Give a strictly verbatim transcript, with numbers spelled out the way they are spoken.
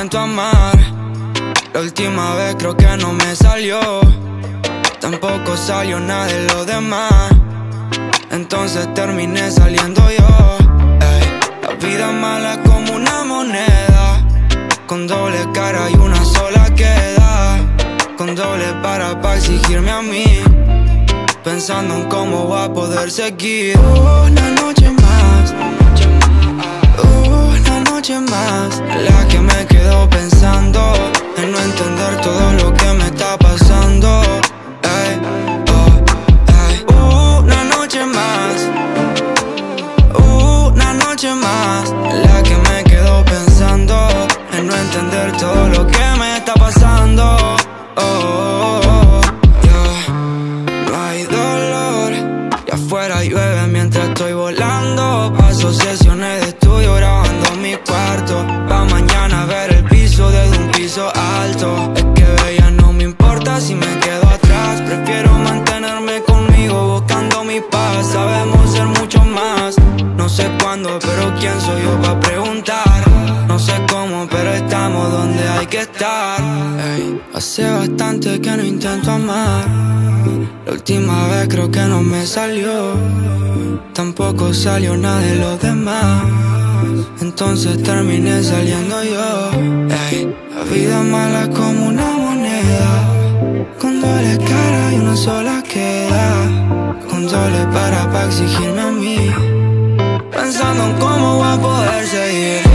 intento amar. La última vez creo que no me salió, tampoco salió nada de lo demás. Entonces terminé saliendo yo. Ey, la vida es mala como una moneda, con doble cara y una sola queda. Con doble para pa' exigirme a mí, pensando en cómo voy a poder seguir. Una noche más, una noche más, la que me quedo pensando en no entender todo lo que me está pasando. Ey, oh, ey. Una noche más, una noche más, la que me quedo pensando en no entender todo lo que me está pasando. Oh, oh, oh, yeah. No hay dolor, y afuera llueve mientras estoy volando. Paso sesiones de estudio grabando mi cuarto, pa' mañana ver el piso desde un piso alto. Es que bella, no me importa si me quedo atrás, prefiero mantenerme conmigo buscando mi paz. Sabemos ser mucho más, no sé cuándo, pero quién soy yo pa' preguntar. No sé cómo, pero estamos donde hay que estar. Ey, hace bastante que no intento amar. La última vez creo que no me salió, tampoco salió nada de los demás. Entonces terminé saliendo yo. Ey, la vida es mala como una moneda, con doble cara y una sola queda. Con doble para pa' exigirme a mí, pensando en cómo voy a poder seguir.